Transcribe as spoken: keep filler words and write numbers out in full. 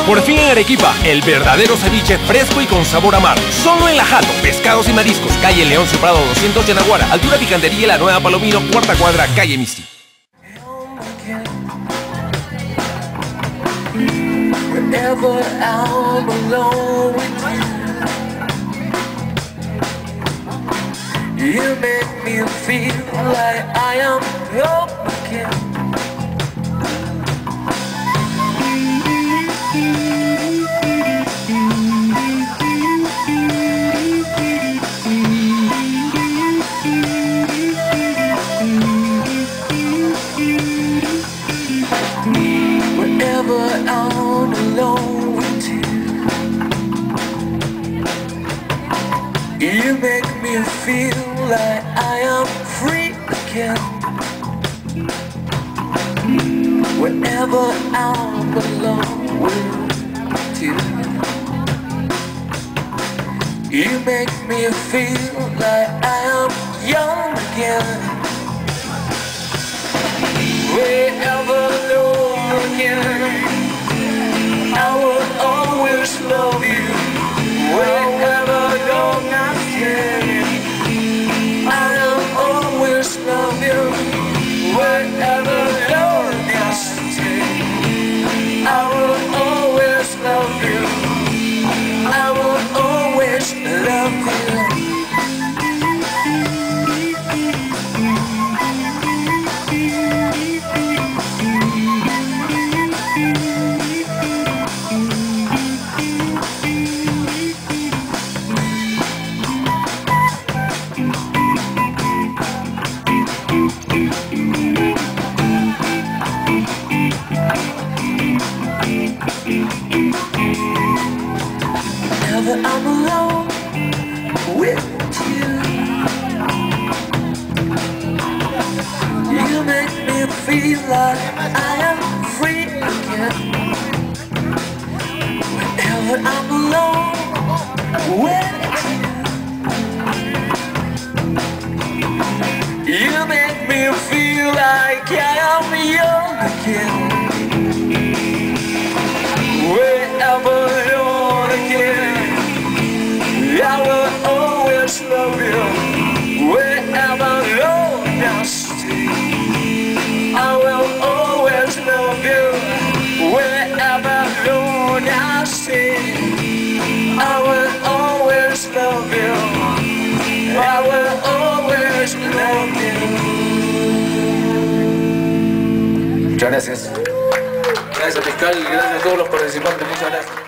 Por fin en Arequipa, el verdadero ceviche fresco y con sabor a mar. Solo en La Jato, pescados y mariscos, calle León Prado doscientos Yanaguara, altura Picantería, La Nueva Palomino, cuarta cuadra, calle Misti. Whenever I'm alone with you, you make me feel like I am home again. Whenever I'm alone with you, you make me feel like I am free again. Whenever I'm alone with you, you make me feel like I am young again. Wherever alone again, I will always love you. Wherever alone I stand, I'll always love you. Wherever alone I stand, I will always love you. I will always love you. Whenever I'm alone with you, you make me feel like I am free again. Whenever I'm alone with you, you make me feel like I am young again. Wherever alone again, I will always love you. Wherever alone I stay, I will always love you. Wherever alone I stay, I will always love you. I will always love you. Muchas gracias. Gracias, fiscal. Gracias a todos los participantes. Muchas gracias.